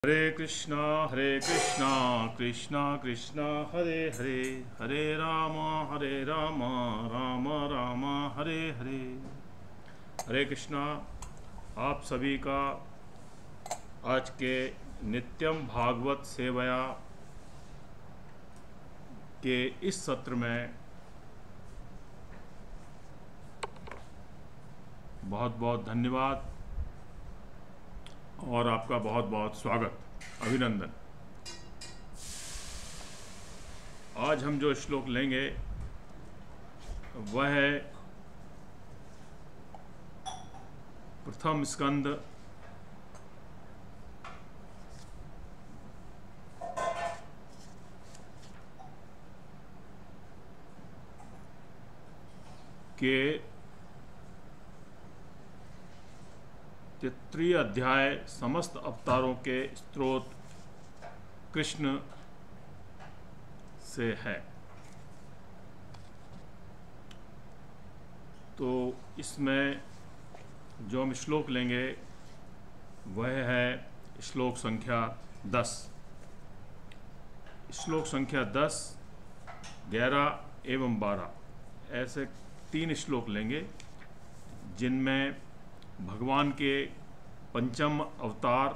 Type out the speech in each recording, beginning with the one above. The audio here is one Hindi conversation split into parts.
हरे कृष्णा कृष्णा कृष्णा हरे हरे, हरे राम राम राम हरे हरे। हरे कृष्णा। आप सभी का आज के नित्यम भागवत सेवया के इस सत्र में बहुत बहुत धन्यवाद और आपका बहुत बहुत स्वागत, अभिनंदन। आज हम जो श्लोक लेंगे वह है प्रथम स्कंद के तृतीय अध्याय समस्त अवतारों के स्रोत कृष्ण से है। तो इसमें जो हम श्लोक लेंगे वह है श्लोक संख्या 10। श्लोक संख्या 10, 11 एवं 12 ऐसे 3 श्लोक लेंगे जिनमें भगवान के पंचम अवतार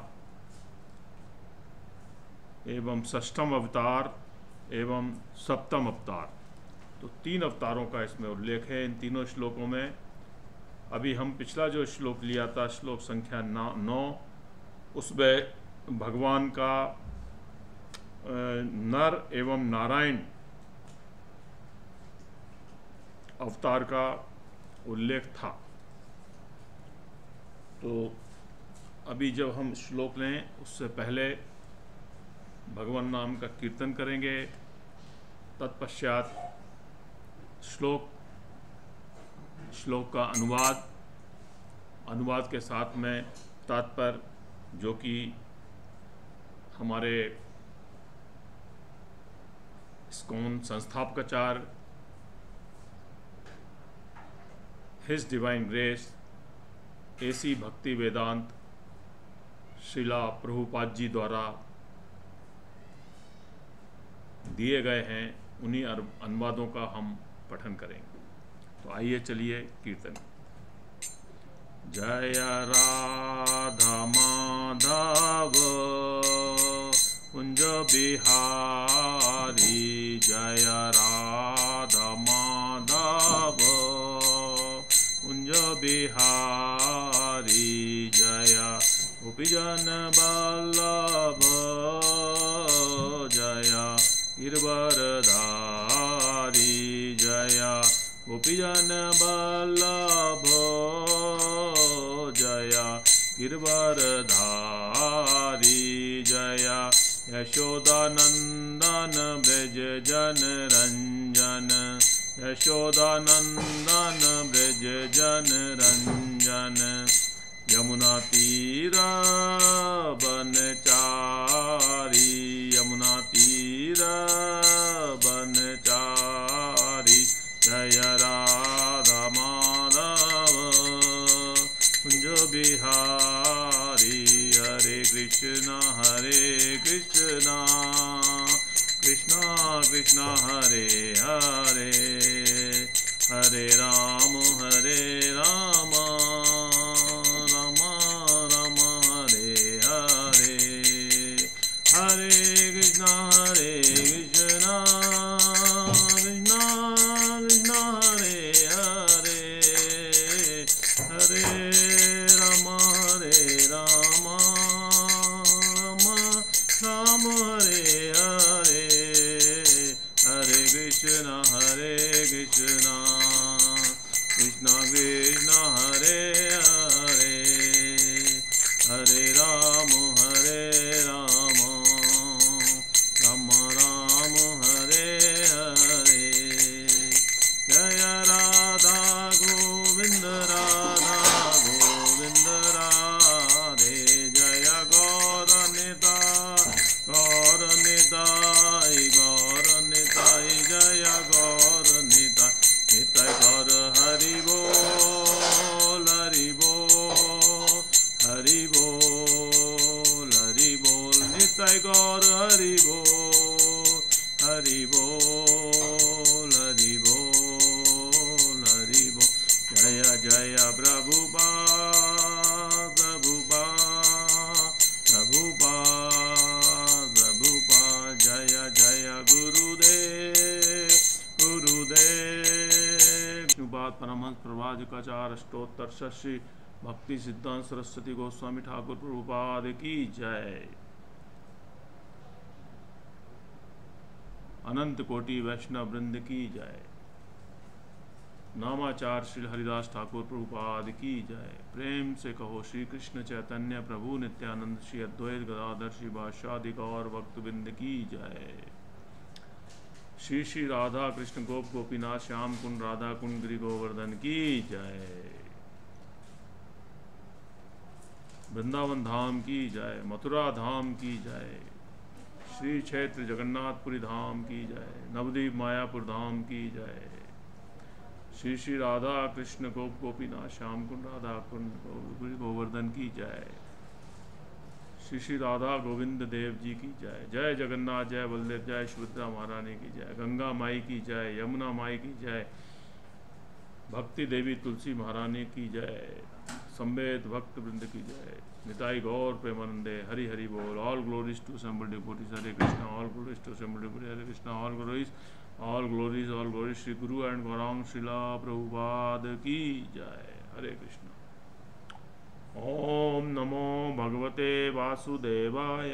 एवं षष्ठम अवतार एवं सप्तम अवतार, तो 3 अवतारों का इसमें उल्लेख है इन तीनों श्लोकों में। अभी हम पिछला जो श्लोक लिया था श्लोक संख्या 9, उसमें भगवान का नर एवं नारायण अवतार का उल्लेख था। तो अभी जब हम श्लोक लें उससे पहले भगवान नाम का कीर्तन करेंगे, तत्पश्चात श्लोक का अनुवाद के साथ में तात्पर्य जो कि हमारे ISKCON संस्थापकाचार्य his divine grace AC भक्ति वेदांत श्रीला प्रभुपाद जी द्वारा दिए गए हैं, उन्हीं अनुवादों का हम पठन करेंगे। तो आइए चलिए कीर्तन। जय राधा माधव कुंज बिहारी, जय राधा माधव कुंज बिहारी, जय गोपीजन वल्लभ, जय गिरवरधारी, जय गोपीजन वल्लभ, जय गिरवरधारी, जय यशोदानंदन ब्रज जन रंजन, यशोदानंदन ब्रज जन रंजन, यमुना तीरा बनचारी, यमुना तीरा बनचारी, जय राधा माधव कुंज बिहारी। हरे कृष्णा कृष्णा कृष्णा हरे हरे, हरे राम राम राम हरे हरे, हरे कृष्णा कृष्णा कृष्णा हरे हरे, हरे राम राम राम हरे हरे, हरे कृष्णा कृष्णा कृष्णा हरे हरे, हरे राम निताय गौर हरि बोल, हरि बोल, हरि बोल, हरि बोल। जय जय प्रभुपाद, प्रभुपाद, प्रभुपाद, प्रभुपाद। जय जय गुरुदेव, गुरुदेव। विष्णुपाद परमहंस प्रभाजकाचार्य अष्टोत्तर श्री भक्ति सिद्धांत सरस्वती गोस्वामी ठाकुर प्रभुपाद की जय। अनंत कोटि वैष्णव वृंद की जय। नामाचार्य श्री हरिदास ठाकुर प्रभुपाद की जय। प्रेम से कहो श्री कृष्ण चैतन्य प्रभु नित्यानंद श्री अद्वैत गदाधर श्री वासादि गौर भक्तवृंद की जय। श्री श्री राधा कृष्ण गोप गोपीनाथ श्याम कुंड राधा कुंड गिरि गोवर्धन की जय। वृंदावन धाम की जय, मथुरा धाम की जय, श्री क्षेत्र जगन्नाथपुरी धाम की जय, नवद्वीप मायापुर धाम की जय। श्री श्री राधा कृष्ण गोप गोपीनाथ श्याम कुंड राधा कुंड गिरि गोवर्धन की जय। श्री श्री राधा गोविंद देव जी की जय। जय जगन्नाथ, जय बलदेव, जय सुभद्रा महारानी की जय। गंगा माई की जय, यमुना माई की जय, भक्ति देवी तुलसी महारानी की जय, संवेद भक्त वृंद की जय। निताई गौर प्रेमानंदे, हरि हरि बोल। All glories to assembled devotees, Hare Krishna. All glories to assembled devotees, Hare Krishna. All glories, all glories, all glories. Shri Guru and Gaurang Srila Prabhupada की जय। हरे कृष्णा। ओम नमो भगवते वासुदेवाय,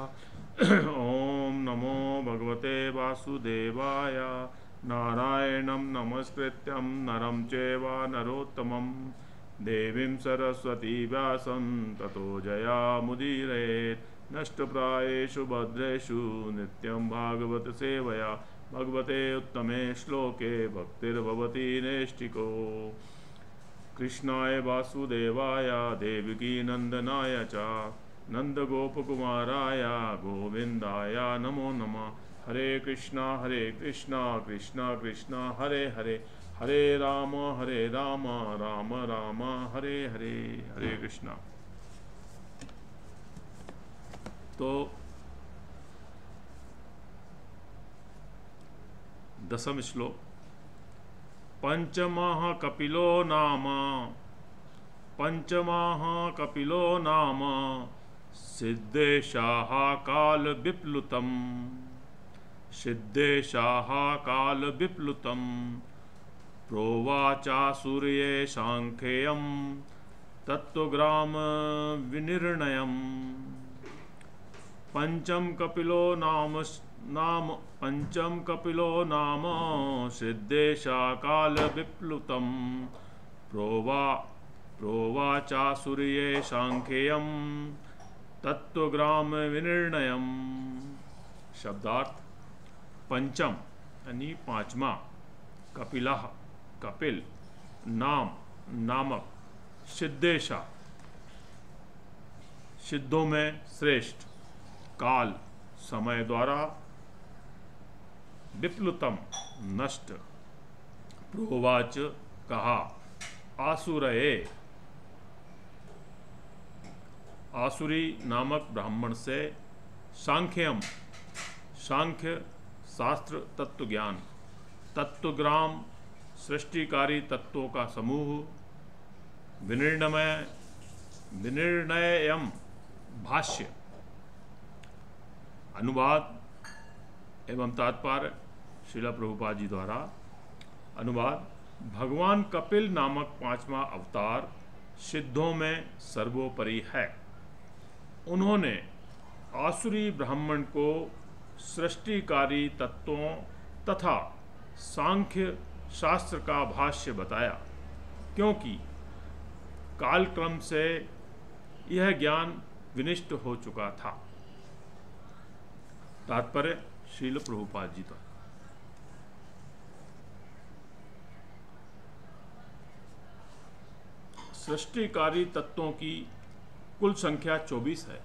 ओम नमो भगवते वासुदेवाय। नारायणं नमस्कृत्यं नरं चैव नरोत्तमं देवीं सरस्वती व्यासं ततो जयामुदीरयेत्। नष्टप्रायेषु भद्रेषु नित्यं भागवत सेवया भगवते उत्तमे श्लोके भक्तिर्भवति नैष्टिको। कृष्णाय वासुदेवाय देवकी नंदनाय च नंदगोपकुमाराय गोविंदाय नमो नमः। हरे कृष्णा कृष्णा कृष्णा हरे हरे, हरे राम राम राम हरे हरे। हरे कृष्णा। तो 10वां श्लोक। पंचमः कपिलो नाम, पंचमः कपिलो नाम सिद्धेशाः काल विप्लुतम्, सिद्धेशाः काल विप्लुतम्। प्रोवाचासुर्ये सांख्येयं तत्त्वग्राम विनिर्णयम्। पंचम कपिलो नाम सिद्धेशा काल विप्लुतं। प्रोवाचासुर्ये सांख्येयं तत्त्वग्राम विनिर्णयम्। शब्दार्थ। पंचम यानी पांचवा, कपिलः कपिल, नाम नामक, सिद्धेशा सिद्धों में श्रेष्ठ, काल समय द्वारा, विप्लुतम नष्ट, प्रोवाच कहा, आसुरये आसुरी नामक ब्राह्मण से, सांख्यम सांख्य शास्त्र तत्व ज्ञान, तत्वग्राम सृष्टिकारी तत्वों का समूह, विनिर्णयम भाष्य। अनुवाद एवं तात्पर्य श्रीला प्रभुपाद जी द्वारा। अनुवाद। भगवान कपिल नामक पांचवा अवतार सिद्धों में सर्वोपरि है। उन्होंने आसुरी ब्राह्मण को सृष्टिकारी तत्वों तथा सांख्य शास्त्र का भाष्य बताया, क्योंकि कालक्रम से यह ज्ञान विनिष्ट हो चुका था। तात्पर्य श्रील प्रभुपाद जी द्वारा। सृष्टिकारी तत्वों की कुल संख्या 24 है।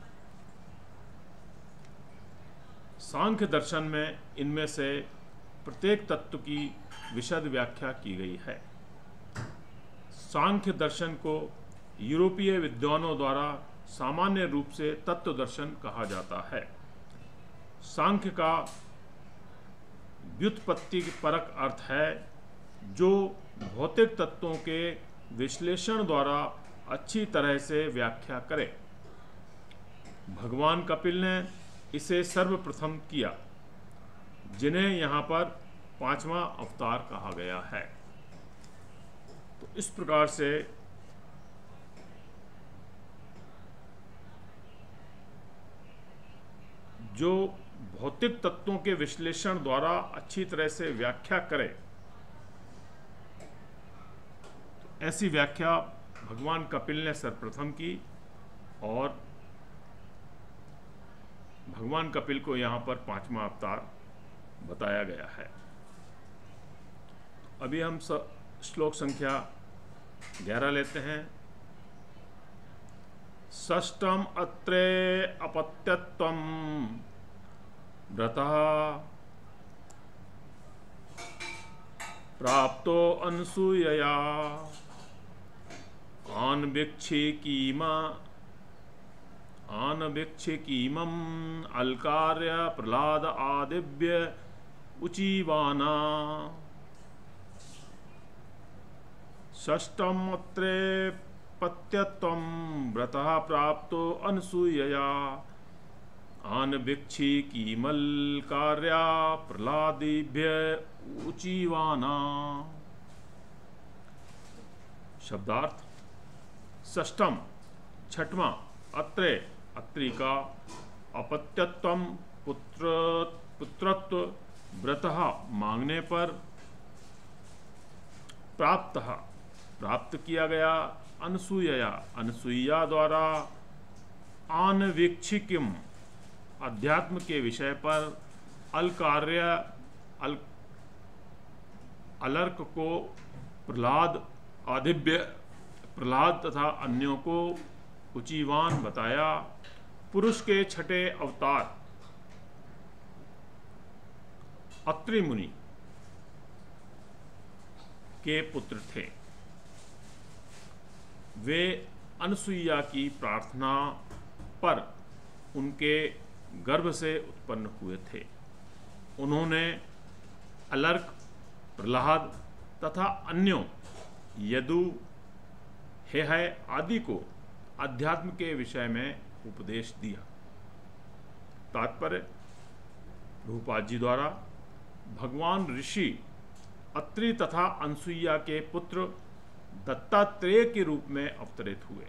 सांख्य दर्शन में इनमें से प्रत्येक तत्व की विशद व्याख्या की गई है। सांख्य दर्शन को यूरोपीय विद्वानों द्वारा सामान्य रूप से तत्व दर्शन कहा जाता है। सांख्य का व्युत्पत्ति परक अर्थ है जो भौतिक तत्वों के विश्लेषण द्वारा अच्छी तरह से व्याख्या करे। भगवान कपिल ने इसे सर्वप्रथम किया, जिन्हें यहाँ पर 5वां अवतार कहा गया है। तो इस प्रकार से जो भौतिक तत्वों के विश्लेषण द्वारा अच्छी तरह से व्याख्या करे, तो ऐसी व्याख्या भगवान कपिल ने सर्वप्रथम की और भगवान कपिल को यहाँ पर 5वां अवतार बताया गया है। अभी हम श्लोक संख्या 11 लेते हैं। षष्ठम अत्रे अपत्यत्वम व्रतः प्राप्तो अनसूयया आनवीक्षिकीमं अलकार्य प्रह्लाद आदिव्य उचीवाना। षष्ठम अत्रे पत्यत्वं व्रतः प्राप्तो अनसूयया आनवीक्षिकीमल्कार्या प्रह्लादिभ्य उचीवाना। शब्दार्थ: षष्ठम छठवां, अत्रे अत्रि का, अपत्यत्वम पुत्रत्व, व्रतः मांगने पर, प्राप्त किया गया, अनसूयया अनसूया द्वारा, आनवीक्षिकिम अध्यात्म के विषय पर, अलकार्य अलर्क को, प्रह्लाद आदिव्य प्रह्लाद तथा अन्यों को उचीवान बताया। पुरुष के छठे अवतार अत्रि मुनि के पुत्र थे। वे अनसुईया की प्रार्थना पर उनके गर्भ से उत्पन्न हुए थे। उन्होंने अलर्क, प्रह्लाद तथा अन्यों यदु, हेहय आदि को अध्यात्म के विषय में उपदेश दिया। तात्पर्य: प्रभुपाद जी द्वारा भगवान ऋषि अत्रि तथा अनसुईया के पुत्र दत्तात्रेय के रूप में अवतरित हुए।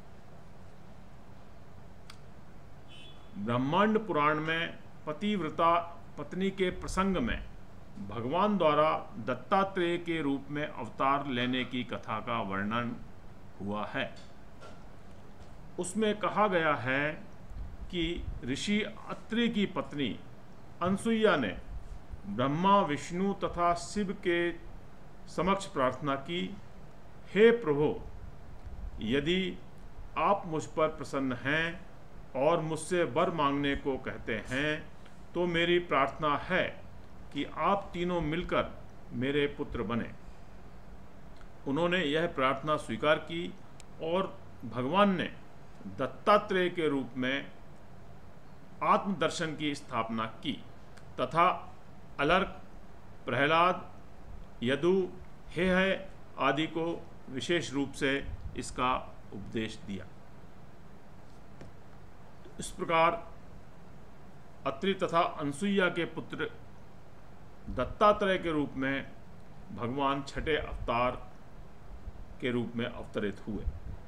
ब्रह्मांड पुराण में पतिव्रता पत्नी के प्रसंग में भगवान द्वारा दत्तात्रेय के रूप में अवतार लेने की कथा का वर्णन हुआ है। उसमें कहा गया है कि ऋषि अत्रि की पत्नी अनसुईया ने ब्रह्मा, विष्णु तथा शिव के समक्ष प्रार्थना की, हे प्रभु, यदि आप मुझ पर प्रसन्न हैं और मुझसे वर मांगने को कहते हैं तो मेरी प्रार्थना है कि आप तीनों मिलकर मेरे पुत्र बने। उन्होंने यह प्रार्थना स्वीकार की और भगवान ने दत्तात्रेय के रूप में आत्मदर्शन की स्थापना की तथा अलर्क, प्रह्लाद, यदु, हेहय आदि को विशेष रूप से इसका उपदेश दिया। इस प्रकार अत्रि तथा अनसुईया के पुत्र दत्तात्रेय के रूप में भगवान छठे अवतार के रूप में अवतरित हुए।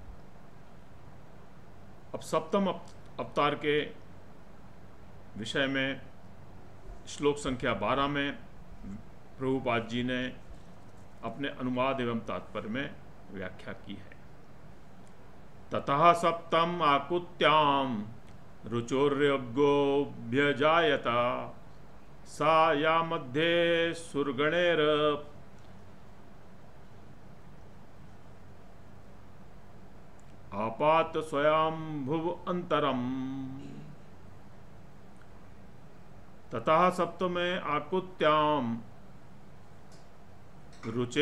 अब सप्तम अवतार के विषय में श्लोक संख्या 12 में प्रभुपाद जी ने अपने अनुवाद एवं तात्पर्य में व्याख्या की है। ततः सप्तम आकुत्याम रुचोर्यज्ञोऽभ्यजायत सा या मध्ये सुरगणेर आपात स्वयंभुव अंतरम। ततः सप्तमे आकुत्याम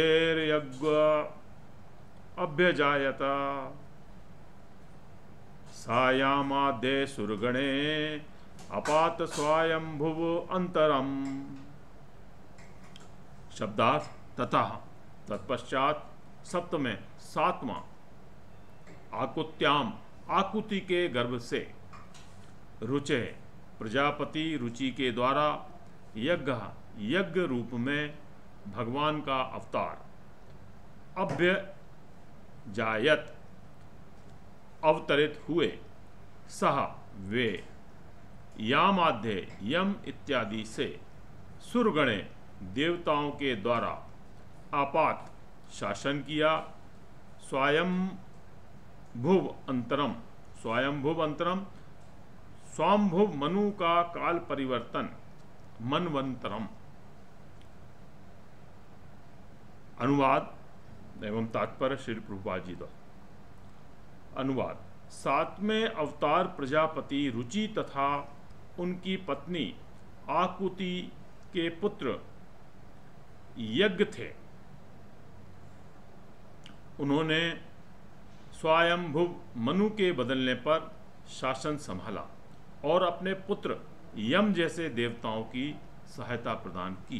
रुचेर्यज्ञ अभ्यजायत सायामाद्य सुरगणे अपात स्वायंभुव अंतरम। शब्दार्थ तथा तत्पश्चात सप्तमें सातवां आकुत्याम आकुति के गर्भ से रुचे प्रजापति रुचि के द्वारा यज्ञ रूप में भगवान का अवतार अभ्यजायत अवतरित हुए। सह वे यामाद्य यम इत्यादि से सुरगणे देवताओं के द्वारा आपात शासन किया। स्वयंभुव अंतरम स्वायंभुव मनु का काल परिवर्तन मनवंतरम। अनुवाद एवं तात्पर्य श्री प्रभुपाद जी द्वारा। अनुवाद। सातवें अवतार प्रजापति रुचि तथा उनकी पत्नी आकुति के पुत्र यज्ञ थे। उन्होंने स्वयंभुव मनु के बदलने पर शासन संभाला और अपने पुत्र यम जैसे देवताओं की सहायता प्रदान की।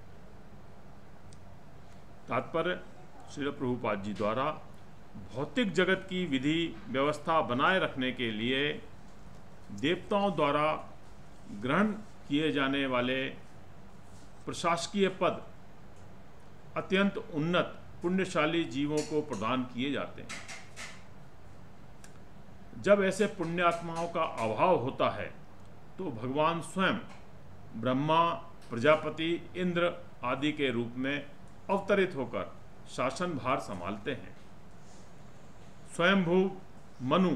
तात्पर्य श्रील प्रभुपाद जी द्वारा भौतिक जगत की विधि व्यवस्था बनाए रखने के लिए देवताओं द्वारा ग्रहण किए जाने वाले प्रशासकीय पद अत्यंत उन्नत पुण्यशाली जीवों को प्रदान किए जाते हैं। जब ऐसे पुण्यात्माओं का अभाव होता है तो भगवान स्वयं ब्रह्मा प्रजापति इंद्र आदि के रूप में अवतरित होकर शासन भार संभालते हैं। स्वयंभू मनु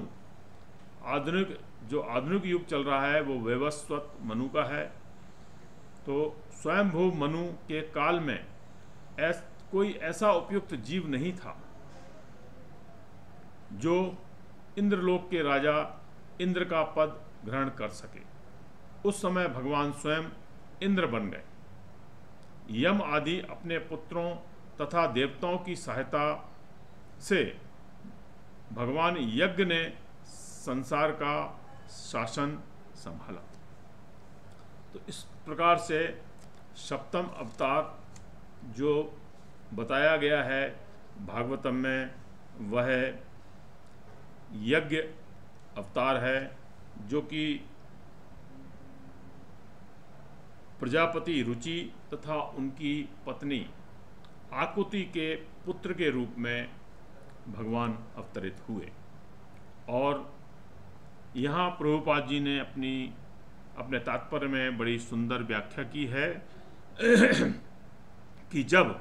आधुनिक युग चल रहा है वो वैवस्वत मनु का है। तो स्वयंभू मनु के काल में कोई ऐसा उपयुक्त जीव नहीं था जो इंद्रलोक के राजा इंद्र का पद ग्रहण कर सके। उस समय भगवान स्वयं इंद्र बन गए। यम आदि अपने पुत्रों तथा देवताओं की सहायता से भगवान यज्ञ ने संसार का शासन संभाला। तो इस प्रकार से सप्तम अवतार जो बताया गया है भागवतम में वह यज्ञ अवतार है, जो कि प्रजापति रुचि तथा उनकी पत्नी आकुति के पुत्र के रूप में भगवान अवतरित हुए। और यहाँ प्रभुपाद जी ने अपने तात्पर्य में बड़ी सुंदर व्याख्या की है कि जब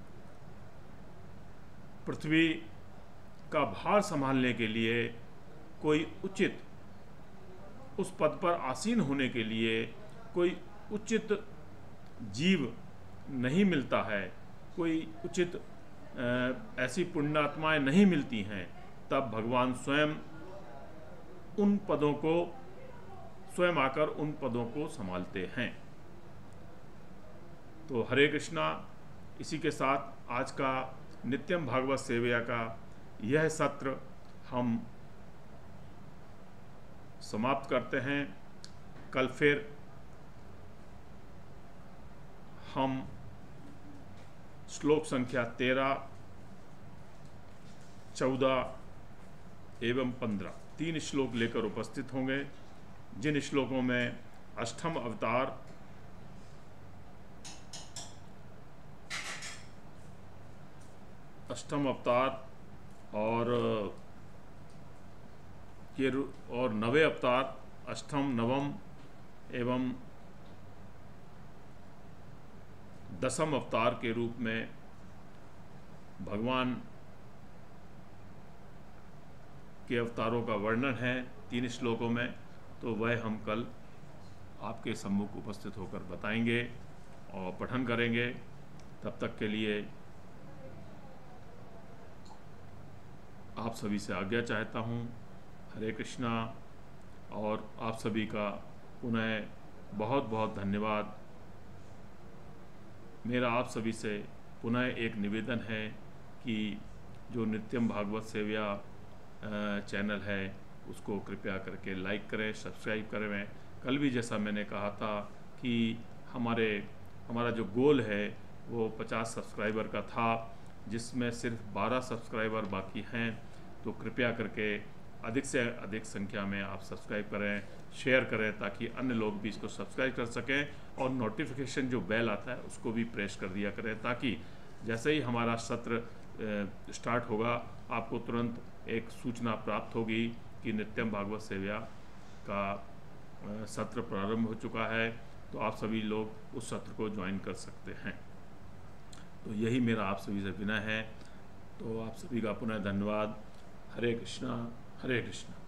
पृथ्वी का भार संभालने के लिए कोई उचित उस पद पर आसीन होने के लिए कोई उचित जीव नहीं मिलता है, कोई उचित ऐसी पुण्यात्माएं नहीं मिलती हैं, तब भगवान स्वयं आकर उन पदों को संभालते हैं। तो हरे कृष्णा। इसी के साथ आज का नित्यम भागवत सेवया का यह सत्र हम समाप्त करते हैं। कल फिर हम श्लोक संख्या 13, 14 एवं 15 तीन श्लोक लेकर उपस्थित होंगे, जिन श्लोकों में अष्टम अवतार और नवे अवतार अष्टम नवम एवं दसम अवतार के रूप में भगवान के अवतारों का वर्णन है तीन श्लोकों में। तो वह हम कल आपके सम्मुख उपस्थित होकर बताएंगे और पठन करेंगे। तब तक के लिए आप सभी से आज्ञा चाहता हूँ। हरे कृष्णा। और आप सभी का पुनः बहुत बहुत धन्यवाद। मेरा आप सभी से पुनः एक निवेदन है कि जो नित्यम भागवत सेवया चैनल है उसको कृपया करके लाइक करें, सब्सक्राइब करें। कल भी जैसा मैंने कहा था कि हमारा जो गोल है वो 50 सब्सक्राइबर का था, जिसमें सिर्फ 12 सब्सक्राइबर बाकी हैं। तो कृपया करके अधिक से अधिक संख्या में आप सब्सक्राइब करें, शेयर करें, ताकि अन्य लोग भी इसको सब्सक्राइब कर सकें। और नोटिफिकेशन जो बेल आता है उसको भी प्रेस कर दिया करें, ताकि जैसे ही हमारा सत्र स्टार्ट होगा आपको तुरंत एक सूचना प्राप्त होगी कि नित्यम भागवत सेव्या का सत्र प्रारंभ हो चुका है। तो आप सभी लोग उस सत्र को ज्वाइन कर सकते हैं। तो यही मेरा आप सभी से विनय है। तो आप सभी का पुनः धन्यवाद। हरे कृष्णा, हरे कृष्णा।